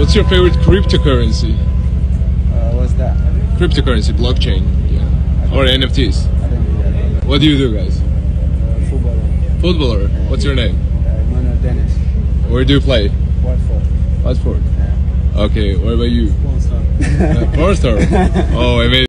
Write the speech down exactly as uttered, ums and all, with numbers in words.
What's your favorite cryptocurrency? Uh, what's that? Cryptocurrency, blockchain, yeah, or N F Ts. I don't do that. What do you do, guys? Uh, footballer. Footballer. What's your name? Uh, Emmanuel Dennis. Where do you play? Watford. Watford. Yeah. Okay. What about you? Porn star. Uh, porn star. Oh, amazing.